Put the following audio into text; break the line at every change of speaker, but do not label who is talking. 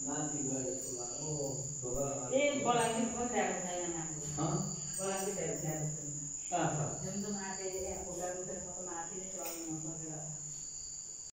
ये बलांगीर को तैयार है ना।
हाँ
बलांगीर तैयार है।
कहाँ था?
जब तुम आते हैं आपको